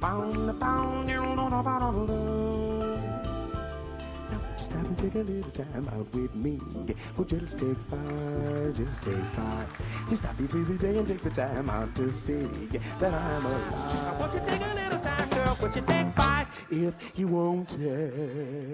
Just stop and take a little time out with me. Well, just take five, just take five. Just stop your busy day and take the time out to see that I'm alive. Won't you take a little time, girl? Won't you take five if you want it?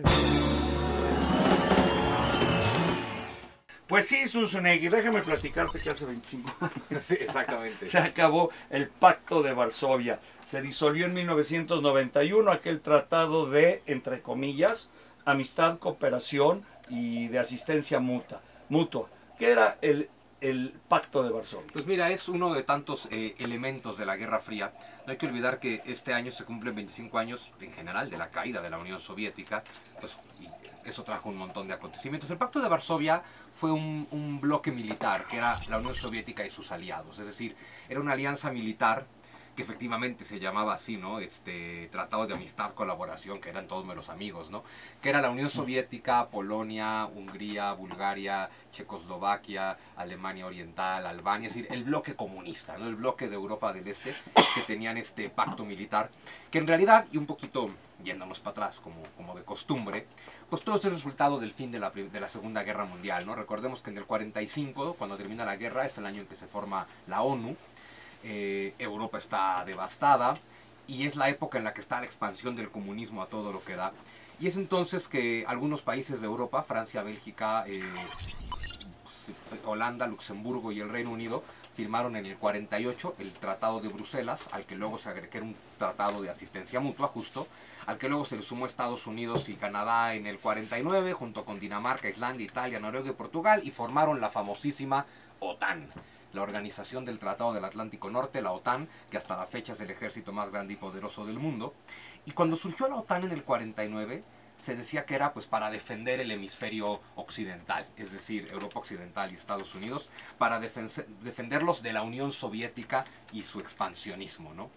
Pues sí, Zunzunegui, déjame platicarte que hace 25 años Sí, exactamente. se acabó el Pacto de Varsovia. Se disolvió en 1991 aquel tratado de, entre comillas, amistad, cooperación y de asistencia mutua. ¿Qué era el Pacto de Varsovia? Pues mira, es uno de tantos elementos de la Guerra Fría. No hay que olvidar que este año se cumplen 25 años en general de la caída de la Unión Soviética, pues, y eso trajo un montón de acontecimientos. El Pacto de Varsovia fue un bloque militar, que era la Unión Soviética y sus aliados, es decir, era una alianza militar que efectivamente se llamaba así, ¿no? Tratado de amistad, colaboración, que eran todos menos amigos, ¿no? Que era la Unión Soviética, Polonia, Hungría, Bulgaria, Checoslovaquia, Alemania Oriental, Albania, es decir, el bloque comunista, ¿no? El bloque de Europa del Este, que tenían este pacto militar, que en realidad, y un poquito yéndonos para atrás, como de costumbre, pues todo es el resultado del fin de la Segunda Guerra Mundial, ¿no? Recordemos que en el 45, cuando termina la guerra, es el año en que se forma la ONU. Europa está devastada y es la época en la que está la expansión del comunismo a todo lo que da, y es entonces que algunos países de Europa, Francia, Bélgica, Holanda, Luxemburgo y el Reino Unido, firmaron en el 48 el Tratado de Bruselas, al que luego se agregó, que era un tratado de asistencia mutua justo, al que luego se le sumó Estados Unidos y Canadá en el 49, junto con Dinamarca, Islandia, Italia, Noruega y Portugal, y formaron la famosísima OTAN, la Organización del Tratado del Atlántico Norte, la OTAN, que hasta la fecha es el ejército más grande y poderoso del mundo. Y cuando surgió la OTAN en el 49, se decía que era pues para defender el hemisferio occidental, es decir, Europa Occidental y Estados Unidos, para defenderlos de la Unión Soviética y su expansionismo, ¿no?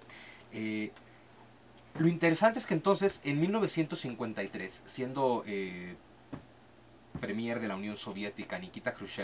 Lo interesante es que entonces, en 1953, siendo premier de la Unión Soviética, Nikita Khrushchev,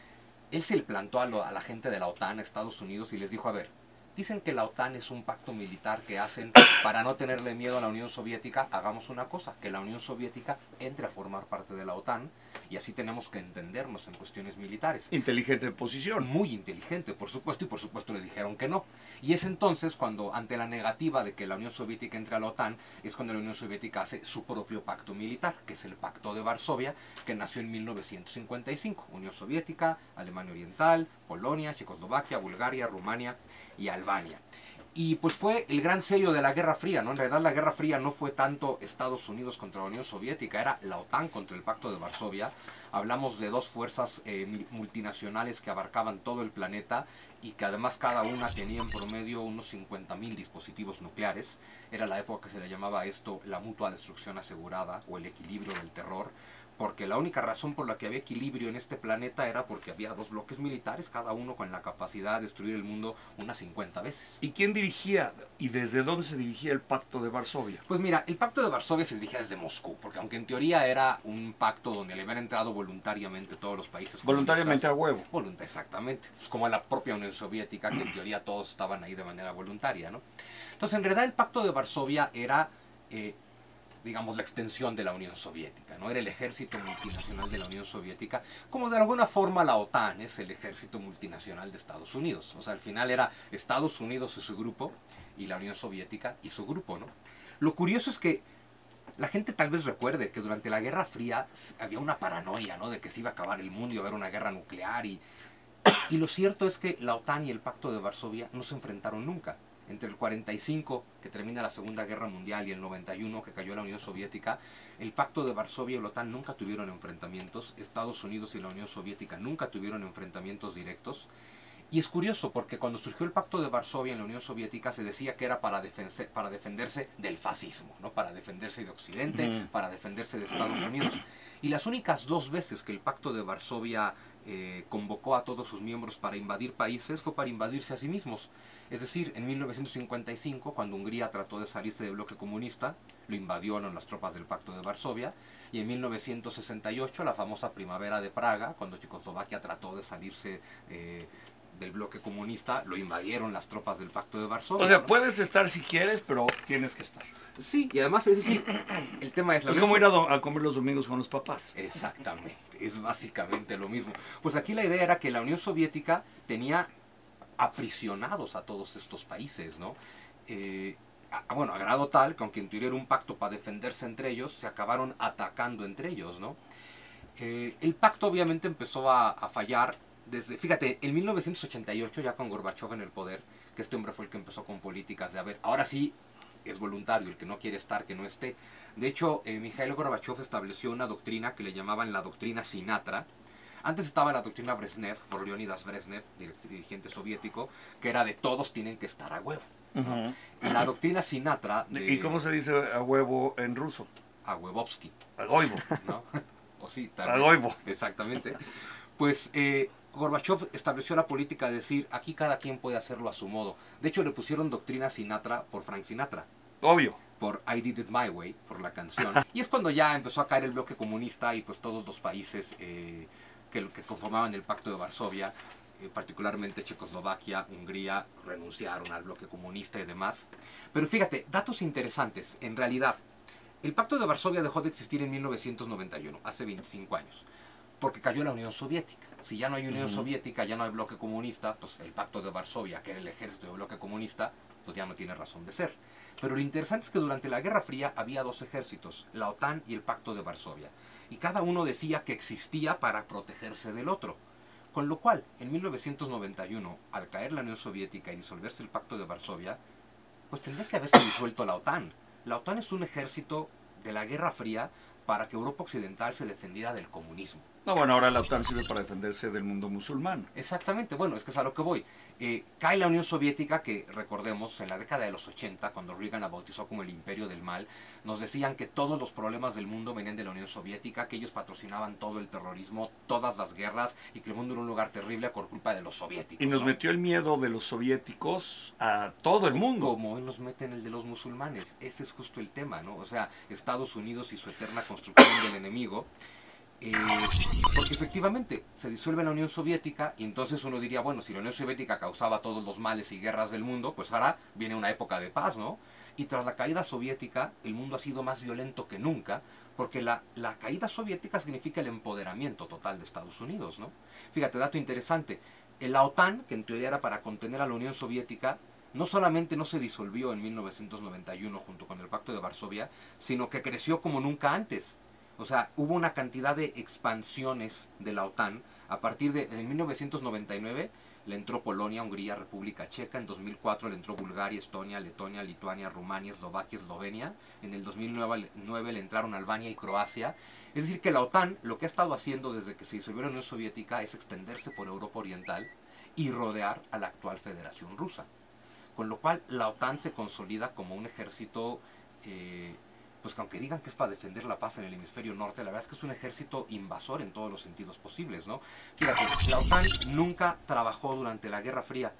él se le plantó a la gente de la OTAN, a Estados Unidos, y les dijo, a ver, dicen que la OTAN es un pacto militar que hacen para no tenerle miedo a la Unión Soviética. Hagamos una cosa, que la Unión Soviética entre a formar parte de la OTAN, y así tenemos que entendernos en cuestiones militares. Inteligente posición. Muy inteligente, por supuesto, y por supuesto le dijeron que no. Y es entonces cuando, ante la negativa de que la Unión Soviética entre a la OTAN, es cuando la Unión Soviética hace su propio pacto militar, que es el Pacto de Varsovia, que nació en 1955. Unión Soviética, Alemania Oriental, Polonia, Checoslovaquia, Bulgaria, Rumania y Albania. Y pues fue el gran sello de la Guerra Fría, ¿no? En realidad la Guerra Fría no fue tanto Estados Unidos contra la Unión Soviética, era la OTAN contra el Pacto de Varsovia. Hablamos de dos fuerzas multinacionales que abarcaban todo el planeta y que además cada una tenía en promedio unos 50.000 dispositivos nucleares. Era la época que se le llamaba esto la mutua destrucción asegurada o el equilibrio del terror, porque la única razón por la que había equilibrio en este planeta era porque había dos bloques militares, cada uno con la capacidad de destruir el mundo unas 50 veces. ¿Y quién dirigía y desde dónde se dirigía el Pacto de Varsovia? Pues mira, el Pacto de Varsovia se dirigía desde Moscú, porque aunque en teoría era un pacto donde le habían entrado voluntariamente todos los países Voluntariamente a huevo. Exactamente, pues como la propia Unión Soviética, que en teoría todos estaban ahí de manera voluntaria, ¿no? Entonces, en realidad el Pacto de Varsovia era digamos, la extensión de la Unión Soviética, ¿no? Era el ejército multinacional de la Unión Soviética, como de alguna forma la OTAN es el ejército multinacional de Estados Unidos. O sea, al final era Estados Unidos y su grupo, y la Unión Soviética y su grupo, ¿no? Lo curioso es que la gente tal vez recuerde que durante la Guerra Fría había una paranoia, ¿no? De que se iba a acabar el mundo y iba a haber una guerra nuclear, y lo cierto es que la OTAN y el Pacto de Varsovia no se enfrentaron nunca. Entre el 45, que termina la Segunda Guerra Mundial, y el 91, que cayó la Unión Soviética, el Pacto de Varsovia y la OTAN nunca tuvieron enfrentamientos. Estados Unidos y la Unión Soviética nunca tuvieron enfrentamientos directos. Y es curioso porque cuando surgió el Pacto de Varsovia en la Unión Soviética se decía que era para defenderse del fascismo, ¿no? Para defenderse de Occidente, para defenderse de Estados Unidos. Y las únicas dos veces que el Pacto de Varsovia convocó a todos sus miembros para invadir países fue para invadirse a sí mismos. Es decir, en 1955, cuando Hungría trató de salirse del bloque comunista, lo invadieron las tropas del Pacto de Varsovia, y en 1968, la famosa Primavera de Praga, cuando Checoslovaquia trató de salirse del bloque comunista, lo invadieron las tropas del Pacto de Varsovia. O sea, ¿no? puedes estar si quieres, pero tienes que estar. Sí, y además, es decir, el tema es... Es como ir a comer los domingos con los papás. Exactamente, es básicamente lo mismo. Pues aquí la idea era que la Unión Soviética tenía aprisionados a todos estos países, ¿no? Bueno, a grado tal que aunque en teoría era un pacto para defenderse entre ellos, se acabaron atacando entre ellos, ¿no? El pacto obviamente empezó a fallar desde, fíjate, en 1988, ya con Gorbachov en el poder, que este hombre fue el que empezó con políticas de, a ver, ahora sí es voluntario, el que no quiere estar, que no esté. De hecho, Mikhail Gorbachov estableció una doctrina que le llamaban la doctrina Sinatra. Antes estaba la doctrina Brezhnev, por Leonidas Brezhnev, dirigente soviético, que era de todos tienen que estar a huevo. Uh-huh. La doctrina Sinatra... ¿Y cómo se dice a huevo en ruso? A huevovsky. A goivo. ¿No? O sí, a goivo. Exactamente. Pues Gorbachov estableció la política de decir, aquí cada quien puede hacerlo a su modo. De hecho, le pusieron doctrina Sinatra por Frank Sinatra. Obvio. Por I Did It My Way, por la canción. Y es cuando ya empezó a caer el bloque comunista y pues todos los países que conformaban el Pacto de Varsovia, particularmente Checoslovaquia, Hungría, renunciaron al bloque comunista y demás. Pero fíjate, datos interesantes. En realidad, el Pacto de Varsovia dejó de existir en 1991, hace 25 años, porque cayó la Unión Soviética. Si ya no hay Unión Soviética, ya no hay bloque comunista, pues el Pacto de Varsovia, que era el ejército del bloque comunista, pues ya no tiene razón de ser. Pero lo interesante es que durante la Guerra Fría había dos ejércitos, la OTAN y el Pacto de Varsovia, y cada uno decía que existía para protegerse del otro. Con lo cual, en 1991, al caer la Unión Soviética y disolverse el Pacto de Varsovia, pues tendría que haberse disuelto la OTAN. La OTAN es un ejército de la Guerra Fría para que Europa Occidental se defendiera del comunismo. No, bueno, ahora la OTAN sirve para defenderse del mundo musulmán. Exactamente, bueno, es que es a lo que voy. Cae la Unión Soviética, que recordemos, en la década de los 80, cuando Reagan la bautizó como el Imperio del Mal, nos decían que todos los problemas del mundo venían de la Unión Soviética, que ellos patrocinaban todo el terrorismo, todas las guerras, y que el mundo era un lugar terrible por culpa de los soviéticos. Y nos ¿no? metió el miedo de los soviéticos a todo el mundo. Como hoy nos meten el de los musulmanes. Ese es justo el tema, ¿no? O sea, Estados Unidos y su eterna construcción del enemigo. Porque efectivamente se disuelve la Unión Soviética y entonces uno diría, bueno, si la Unión Soviética causaba todos los males y guerras del mundo, pues ahora viene una época de paz, ¿no? Y tras la caída soviética, el mundo ha sido más violento que nunca, porque la caída soviética significa el empoderamiento total de Estados Unidos, ¿no? Fíjate, dato interesante, la OTAN, que en teoría era para contener a la Unión Soviética, no solamente no se disolvió en 1991 junto con el Pacto de Varsovia, sino que creció como nunca antes. O sea, hubo una cantidad de expansiones de la OTAN. A partir de en 1999 le entró Polonia, Hungría, República Checa. En 2004 le entró Bulgaria, Estonia, Letonia, Lituania, Rumania, Eslovaquia, Eslovenia. En el 2009 le entraron Albania y Croacia. Es decir, que la OTAN lo que ha estado haciendo desde que se disolvió la Unión Soviética es extenderse por Europa Oriental y rodear a la actual Federación Rusa. Con lo cual la OTAN se consolida como un ejército... pues que aunque digan que es para defender la paz en el hemisferio norte, la verdad es que es un ejército invasor en todos los sentidos posibles, ¿no? Fíjate, la OTAN nunca trabajó durante la Guerra Fría.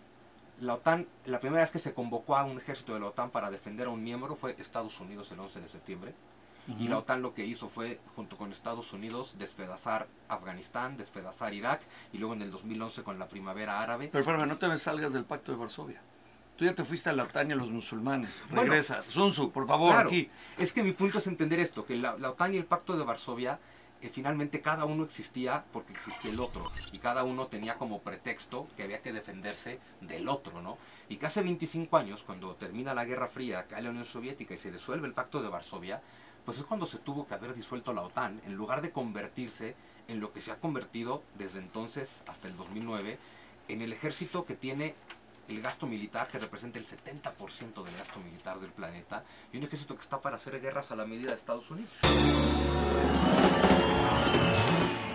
La OTAN, la primera vez que se convocó a un ejército de la OTAN para defender a un miembro fue Estados Unidos el 11 de septiembre. Y la OTAN lo que hizo fue, junto con Estados Unidos, despedazar Afganistán, despedazar Irak, y luego en el 2011 con la primavera árabe. Pero espérame, no te me salgas del Pacto de Varsovia. Tú ya te fuiste a la OTAN y a los musulmanes. Regresa. Bueno, Sun Tzu, por favor, claro, aquí. Es que mi punto es entender esto, que la OTAN y el Pacto de Varsovia, finalmente cada uno existía porque existía el otro. Y cada uno tenía como pretexto que había que defenderse del otro, ¿no? Y que hace 25 años, cuando termina la Guerra Fría, cae la Unión Soviética y se disuelve el Pacto de Varsovia, pues es cuando se tuvo que haber disuelto la OTAN, en lugar de convertirse en lo que se ha convertido desde entonces hasta el 2009, en el ejército que tiene el gasto militar, que representa el 70% del gasto militar del planeta, y un ejército que está para hacer guerras a la medida de Estados Unidos.